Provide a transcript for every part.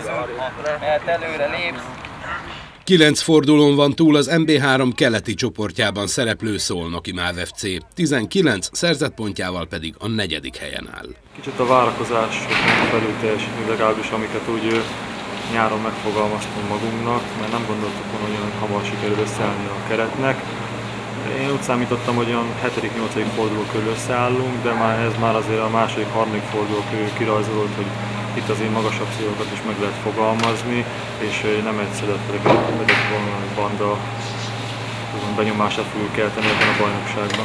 Mert előre lépsz. 9 fordulón van túl az MB3 keleti csoportjában szereplő Szolnoki MÁV FC. 19 szerzett pontjával pedig a 4. helyen áll. Kicsit a várakozásokon felül teljesíteni, legalábbis amiket úgy nyáron megfogalmaztunk magunknak, mert nem gondoltuk volna, hogy olyan hamar sikerül összeállni a keretnek. Én úgy számítottam, hogy olyan 7.-8. forduló körül összeállunk, de ez már azért a második, harmadik forduló körül kirajzolódott, hogy itt azért magasabb célokat is meg lehet fogalmazni, és nem egy szedett vonalú banda benyomását fogjuk kelteni ebben a bajnokságban.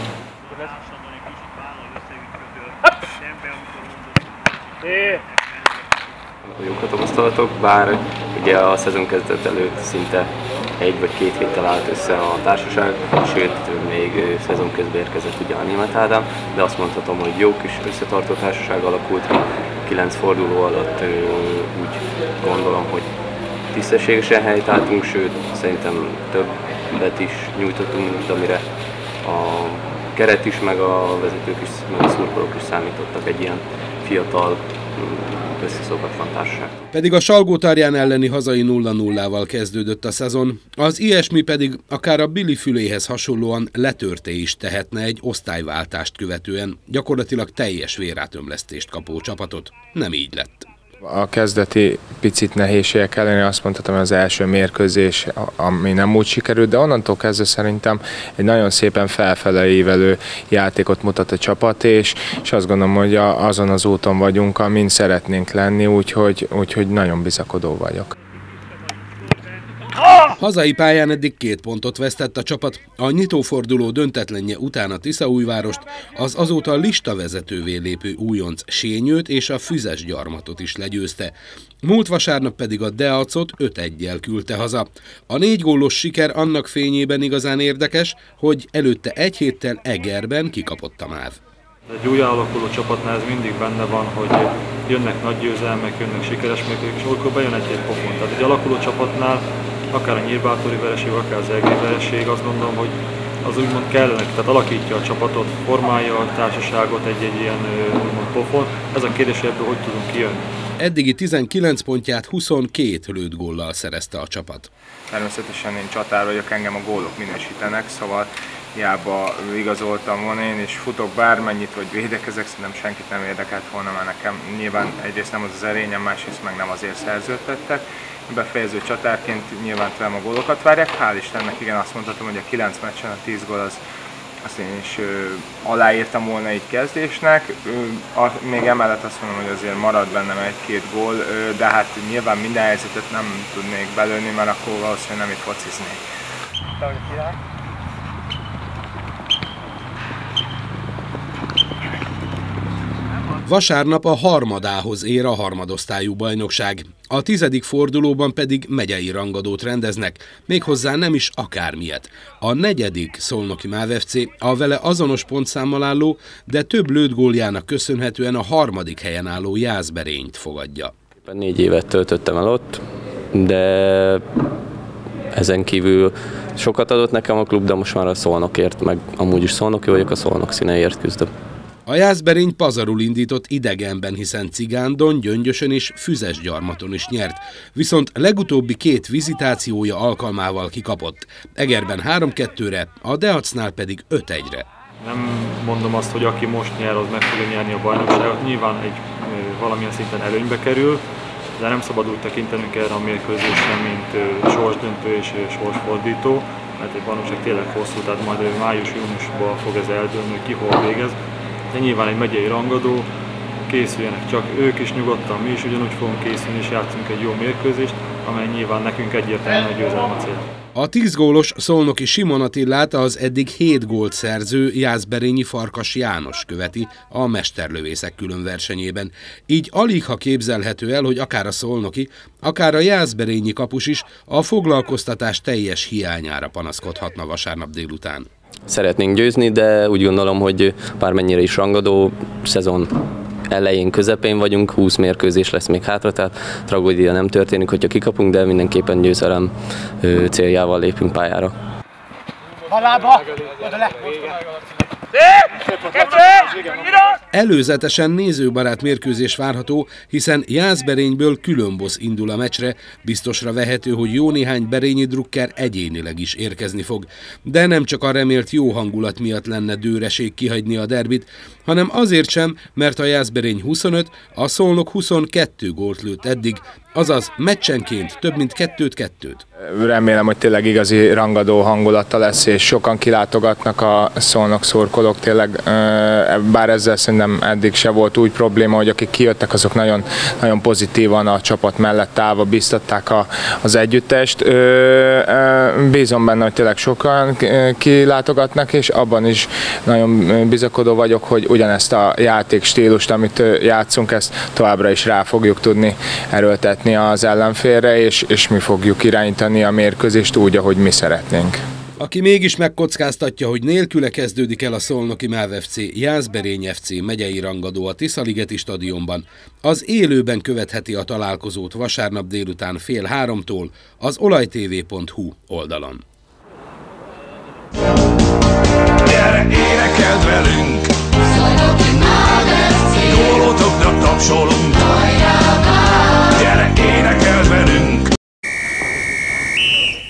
Jók a tapasztalatok, bár ugye a szezon kezdet előtt szinte 1 vagy 2 héttel állt össze a társaság, sőt még szezon közben érkezett ugye a Németh Ádám, de azt mondhatom, hogy jó kis összetartó társaság alakult ki. 9 forduló alatt úgy gondolom, hogy tisztességesen helytálltunk, sőt szerintem többet is nyújtottunk, mint amire a keret is, meg a vezetők is, meg a szurkolók is számítottak egy ilyen fiatal, összeszokatlan társaság. Pedig a Salgótarján elleni hazai 0-0-val kezdődött a szezon, az ilyesmi pedig akár a Billy Füléhez hasonlóan letörté is tehetne egy osztályváltást követően gyakorlatilag teljes vérátömlesztést kapó csapatot. Nem így lett. A kezdeti picit nehézségek ellenére azt mondhatom, hogy az első mérkőzés, ami nem úgy sikerült, de onnantól kezdve szerintem egy nagyon szépen felfele ívelő játékot mutat a csapat, és azt gondolom, hogy azon az úton vagyunk, amin szeretnénk lenni, úgyhogy nagyon bizakodó vagyok. Hazai pályán eddig 2 pontot vesztett a csapat, a nyitóforduló döntetlenje után a Tiszaújvárost, az azóta listavezetővé lépő újonc Sényőt és a Füzes Gyarmatot is legyőzte. Múlt vasárnap pedig a Deacot 5-1-jel küldte haza. A 4 gólos siker annak fényében igazán érdekes, hogy előtte egy héttel Egerben kikapott a MÁV. Egy új alakuló csapatnál ez mindig benne van, hogy jönnek nagy győzelmek, jönnek sikeres mérkőzések, és olykor bejön egy pofon. Tehát egy alakuló csapatnál akár a Nyírbátori vereség, akár az egri vereség, azt gondolom, hogy az úgymond kellene, tehát alakítja a csapatot, formálja a társaságot egy ilyen úgymond pofon. Ez a kérdés, hogy ebből hogy tudunk kijönni. Eddigi 19 pontját 22 lőtt góllal szerezte a csapat. Természetesen én csatár vagyok, engem a gólok minősítenek, szóval hiába igazoltam volna én, és futok bármennyit, vagy védekezek, szerintem senkit nem érdekelt volna, mert nekem nyilván egyrészt nem az erényem, másrészt meg nem azért szerződtettek. Befejező csatárként nyilván tőlem a gólokat várják, hál' Istennek igen, azt mondhatom, hogy a 9 meccsen a 10 gól azt én is aláírtam volna egy kezdésnek. Még emellett azt mondom, hogy azért marad bennem 1-2 gól, de hát nyilván minden helyzetet nem tudnék belőni, mert akkor valószínűleg nem itt fociznék. Vasárnap a harmadához ér a harmadosztályú bajnokság. A 10. fordulóban pedig megyei rangadót rendeznek, méghozzá nem is akármilyet. A 4. Szolnoki MÁV FC a vele azonos pontszámmal álló, de több lőtt góljának köszönhetően a 3. helyen álló Jászberényt fogadja. 4 évet töltöttem el ott, de ezen kívül sokat adott nekem a klub, de most már a Szolnokért, meg amúgy is szolnoki vagyok, a Szolnok színeiért küzdöm. A Jászberény pazarul indított idegenben, hiszen Cigándon, Gyöngyösön és Füzes Gyarmaton is nyert, viszont legutóbbi 2 vizitációja alkalmával kikapott. Egerben 3-2-re, a Deacnál pedig 5-1-re. Nem mondom azt, hogy aki most nyer, az meg fogja nyerni a bajnokságot. Nyilván valamilyen szinten előnybe kerül, de nem szabad úgy tekintenünk erre a mérkőzésre, mint sorsdöntő és sorsfordító, mert egy bajnokság tényleg hosszú, tehát majd május-júniusban fog ez eldőlni, hogy ki hol végez. De nyilván egy megyei rangadó, készüljenek csak ők is nyugodtan, mi is ugyanúgy fogunk készülni, és játszunk egy jó mérkőzést, amely nyilván nekünk egyértelműen a győzelem a cél. A 10 gólos szolnoki Simon Attillát az eddig 7 gólt szerző jászberényi Farkas János követi a mesterlövészek külön versenyében. Így aligha képzelhető el, hogy akár a szolnoki, akár a jászberényi kapus is a foglalkoztatás teljes hiányára panaszkodhatna vasárnap délután. Szeretnénk győzni, de úgy gondolom, hogy bármennyire is rangadó, szezon elején, közepén vagyunk, 20 mérkőzés lesz még hátra, tehát tragédia nem történik, hogyha kikapunk, de mindenképpen győzelem céljával lépünk pályára. Halába! Oda le! Előzetesen nézőbarát mérkőzés várható, hiszen Jászberényből külön busz indul a meccsre, biztosra vehető, hogy jó néhány berényi drukker egyénileg is érkezni fog. De nem csak a remélt jó hangulat miatt lenne dőreség kihagyni a derbit, hanem azért sem, mert a Jászberény 25, a Szolnok 22 gólt lőtt eddig, azaz meccsenként több mint 2-2. Remélem, hogy tényleg igazi rangadó hangulata lesz, és sokan kilátogatnak a Szolnok szurkolók. Tényleg, bár ezzel szerintem eddig se volt úgy probléma, hogy akik kijöttek, azok nagyon, nagyon pozitívan a csapat mellett állva biztatták az együttest. Bízom benne, hogy tényleg sokan kilátogatnak, és abban is nagyon bizakodó vagyok, hogy ugyanezt a játékstílust, amit játszunk, ezt továbbra is rá fogjuk tudni erőltetni az ellenfélre, és mi fogjuk irányítani a mérkőzést úgy, ahogy mi szeretnénk. Aki mégis megkockáztatja, hogy nélküle kezdődik el a Szolnoki MÁV FC Jászberény FC megyei rangadó a Tiszaligeti stadionban, az élőben követheti a találkozót vasárnap délután 14:30 az olajtv.hu oldalon. Gyere, énekeld velünk!